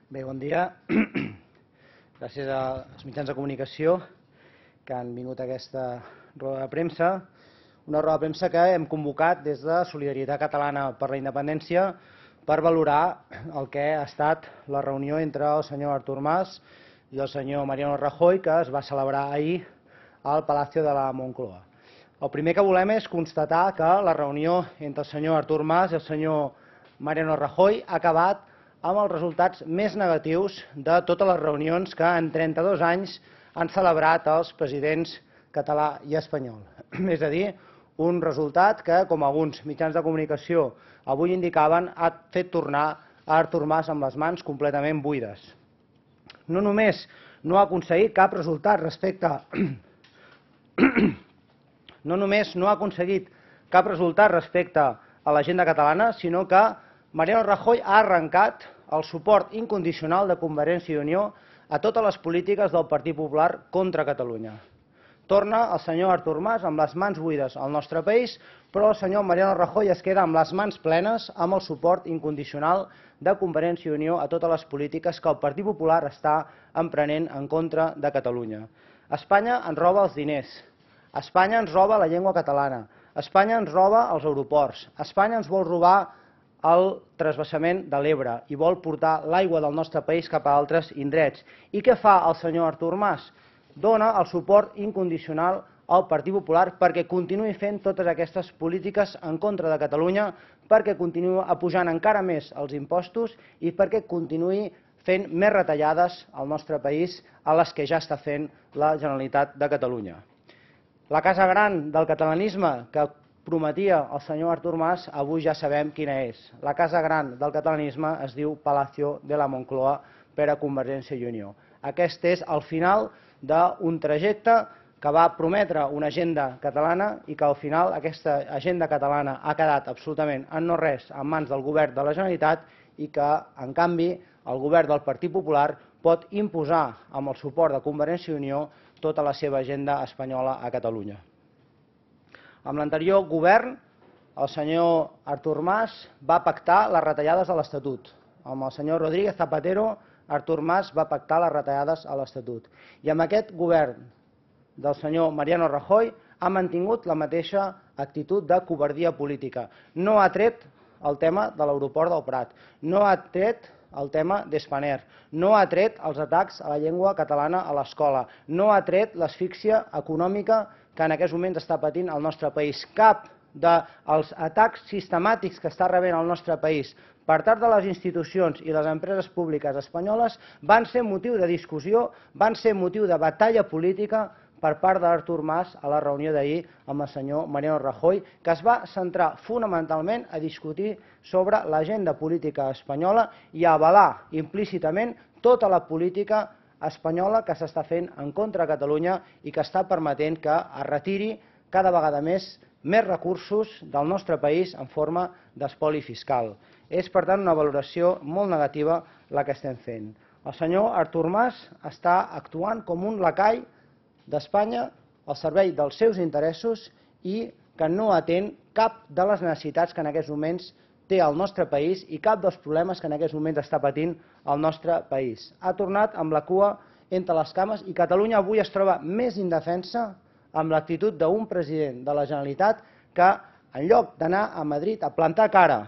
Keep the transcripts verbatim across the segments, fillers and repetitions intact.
Bé, bon dia. Gràcies als mitjans de comunicació que han vingut a aquesta roda de premsa. Una roda de premsa que hem convocat des de Solidaritat Catalana per la Independència per valorar el que ha estat la reunió entre el senyor Artur Mas i el senyor Mariano Rajoy, que es va celebrar ahir al Palacio de la Moncloa. El primer que volem és constatar que la reunió entre el senyor Artur Mas i el senyor Mariano Rajoy ha acabat amb els resultats més negatius de totes les reunions que en trenta-dos anys han celebrat els presidents català i espanyol. És a dir, un resultat que, com alguns mitjans de comunicació avui indicaven, ha fet tornar a Artur Mas amb les mans completament buides. No només no ha aconseguit cap resultat respecte no només no ha aconseguit cap resultat respecte a l'agenda catalana, sinó que Mariano Rajoy ha arrencat el suport incondicional de Convergència i Unió a totes les polítiques del Partit Popular contra Catalunya. Torna el senyor Artur Mas amb les mans buides al nostre país, però el senyor Mariano Rajoy es queda amb les mans plenes amb el suport incondicional de Convergència i Unió a totes les polítiques que el Partit Popular està emprenent en contra de Catalunya. Espanya ens roba els diners, Espanya ens roba la llengua catalana, Espanya ens roba els aeroports, Espanya ens vol robar el transvasament de l'Ebre i vol portar l'aigua del nostre país cap a altres indrets. I què fa el senyor Artur Mas? Dona el suport incondicional al Partit Popular perquè continuï fent totes aquestes polítiques en contra de Catalunya, perquè continuï apujant encara més els impostos i perquè continuï fent més retallades al nostre país a les que ja està fent la Generalitat de Catalunya. La casa gran del catalanisme que prometia el senyor Artur Mas, avui ja sabem quina és. La casa gran del catalanisme es diu Palacio de la Moncloa per a Convergència i Unió. Aquest és el final d'un trajecte que va prometre una agenda catalana i que al final aquesta agenda catalana ha quedat absolutament en no res en mans del govern de la Generalitat i que, en canvi, el govern del Partit Popular pot imposar amb el suport de Convergència i Unió tota la seva agenda espanyola a Catalunya. Amb l'anterior govern, el senyor Artur Mas va pactar les retallades a l'Estatut. Amb el senyor Rodríguez Zapatero, Artur Mas va pactar les retallades a l'Estatut. I amb aquest govern del senyor Mariano Rajoy ha mantingut la mateixa actitud de covardia política. No ha tret el tema de l'aeroport del Prat, no ha tret el tema d'Spanair, no ha tret els atacs a la llengua catalana a l'escola, no ha tret l'asfíxia econòmica que en aquests moments està patint el nostre país. Cap dels atacs sistemàtics que està rebent el nostre país per part de les institucions i les empreses públiques espanyoles van ser motiu de discussió, van ser motiu de batalla política per part d'Artur Mas a la reunió d'ahir amb el senyor Mariano Rajoy, que es va centrar fonamentalment a discutir sobre l'agenda política espanyola i a avalar implícitament tota la política espanyola que s'està fent en contra de Catalunya i que està permetent que es retiri cada vegada més més recursos del nostre país en forma d'espoli fiscal. És, per tant, una valoració molt negativa la que estem fent. El senyor Artur Mas està actuant com un lacai d'Espanya al servei dels seus interessos i que no atén cap de les necessitats que en aquests moments té el nostre país i cap dels problemes que en aquests moments està patint el nostre país. Ha tornat amb la cua entre les cames i Catalunya avui es troba més indefensa amb l'actitud d'un president de la Generalitat que, en lloc d'anar a Madrid a plantar cara,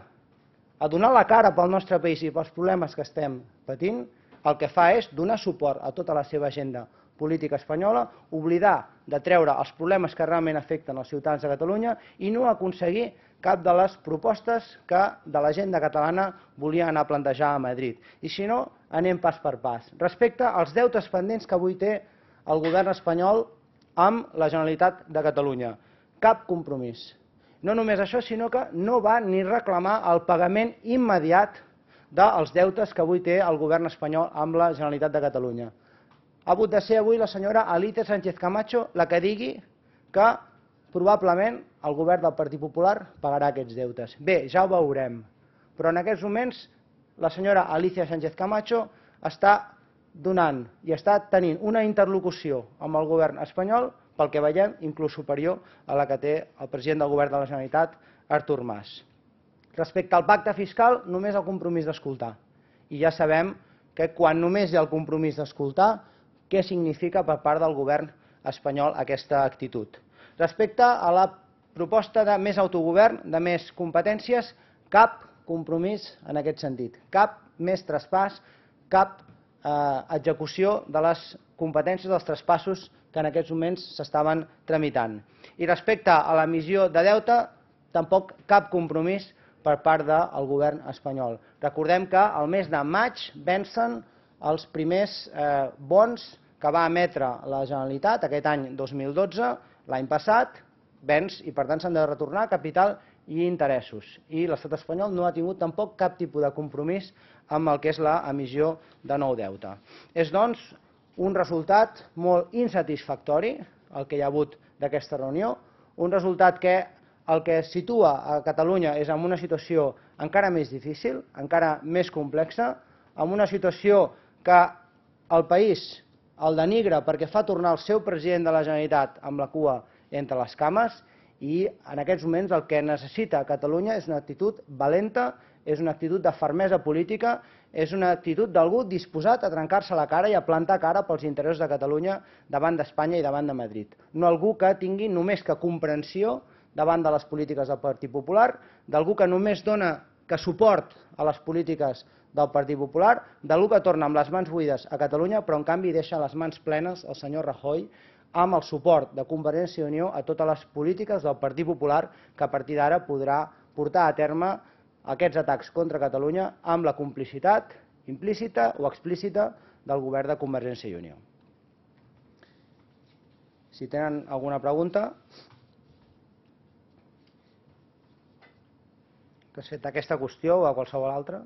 a donar la cara pel nostre país i pels problemes que estem patint, el que fa és donar suport a tota la seva agenda política espanyola, oblidar de treure els problemes que realment afecten els ciutadans de Catalunya i no aconseguir cap de les propostes que de l'agenda catalana volia anar a plantejar a Madrid. I si no, anem pas per pas. Respecte als deutes pendents que avui té el govern espanyol amb la Generalitat de Catalunya. Cap compromís. No només això, sinó que no va ni reclamar el pagament immediat dels deutes que avui té el govern espanyol amb la Generalitat de Catalunya. Ha hagut de ser avui la senyora Alicia Sánchez Camacho la que digui que probablement el govern del Partit Popular pagarà aquests deutes. Bé, ja ho veurem. Però en aquests moments la senyora Alicia Sánchez Camacho està donant i està tenint una interlocució amb el govern espanyol, pel que veiem, inclús superior a la que té el president del govern de la Generalitat, Artur Mas. Respecte al pacte fiscal, només el compromís d'escoltar. I ja sabem que quan només hi ha el compromís d'escoltar, què significa per part del govern espanyol aquesta actitud. Respecte a la proposta de més autogovern, de més competències, cap compromís en aquest sentit, cap més traspàs, cap eh, execució de les competències dels traspassos que en aquests moments s'estaven tramitant. I respecte a l'emissió de deute, tampoc cap compromís per part del govern espanyol. Recordem que al mes de maig vencen els primers eh, bons que va emetre la Generalitat aquest any dos mil dotze, l'any passat, venç i per tant s'han de retornar capital i interessos. I l'estat espanyol no ha tingut tampoc cap tipus de compromís amb el que és l'emissió de nou deute. És doncs un resultat molt insatisfactori el que hi ha hagut d'aquesta reunió, un resultat que el que situa a Catalunya és en una situació encara més difícil, encara més complexa, en una situació que el país el denigra perquè fa tornar el seu president de la Generalitat amb la cua entre les cames i en aquests moments el que necessita Catalunya és una actitud valenta, és una actitud de fermesa política, és una actitud d'algú disposat a trencar-se la cara i a plantar cara pels interessos de Catalunya davant d'Espanya i davant de Madrid. No algú que tingui només que comprensió davant de les polítiques del Partit Popular, d'algú que només dona que suport a les polítiques del Partit Popular, d'algú que torna amb les mans buides a Catalunya, però en canvi deixa les mans plenes el senyor Rajoy amb el suport de Convergència i Unió a totes les polítiques del Partit Popular que a partir d'ara podrà portar a terme aquests atacs contra Catalunya amb la complicitat implícita o explícita del govern de Convergència i Unió. Si tenen alguna pregunta respecte a aquesta qüestió o a qualsevol altra.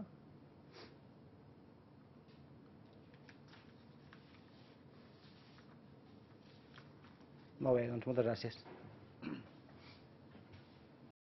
Molt bé, doncs moltes gràcies.